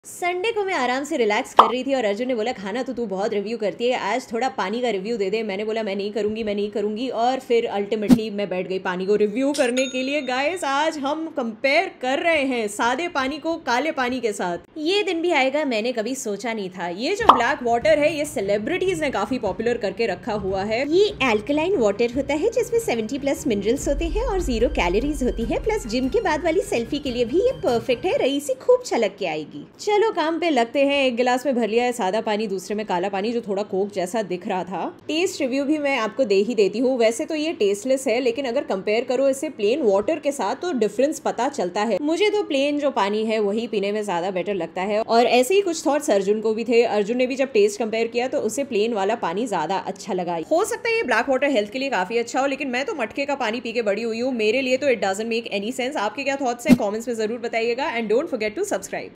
Sunday को मैं आराम से रिलैक्स कर रही थी और अर्जुन ने बोला खाना तो तू बहुत रिव्यू करती है, आज थोड़ा पानी का रिव्यू दे दे। मैंने बोला मैं नहीं करूंगी और फिर अल्टीमेटली मैं बैठ गई पानी को रिव्यू करने के लिए। गाइस आज हम कंपेयर कर रहे हैं सादे पानी को काले पानी के साथ। ये दिन भी आएगा, मैंने कभी सोचा नहीं था। ये जो ब्लैक वाटर है ये सेलिब्रिटीज ने काफी पॉपुलर करके रखा हुआ है। ये एल्कलाइन वाटर होता है जिसमें 70+ मिनरल्स होते हैं और 0 कैलोरीज होती है, प्लस जिम के बाद वाली सेल्फी के लिए भी ये परफेक्ट है। रईसी खूब छलक के आएगी। चलो काम पे लगते हैं। एक गिलास में भर लिया है सादा पानी, दूसरे में काला पानी जो थोड़ा कोक जैसा दिख रहा था। टेस्ट रिव्यू भी मैं आपको दे ही देती हूँ। वैसे तो ये टेस्टलेस है, लेकिन अगर कंपेयर करो इसे प्लेन वाटर के साथ तो डिफरेंस पता चलता है। मुझे तो प्लेन जो पानी है वही पीने में ज्यादा बेटर लगता है। और ऐसे ही कुछ थॉट्स अर्जुन को भी थे। अर्जुन ने भी जब टेस्ट कंपेयर किया तो उसे प्लेन वाला पानी ज्यादा अच्छा लगा। हो सकता है ये ब्लैक वाटर हेल्थ के लिए काफी अच्छा हो, लेकिन मैं तो मटके का पानी पी के बड़ी हुई हूँ। मेरे लिए तो it doesn't make any sense. आपके क्या थॉट्स हैं कमेंट्स में जरूर बताइएगा and don't forget to subscribe.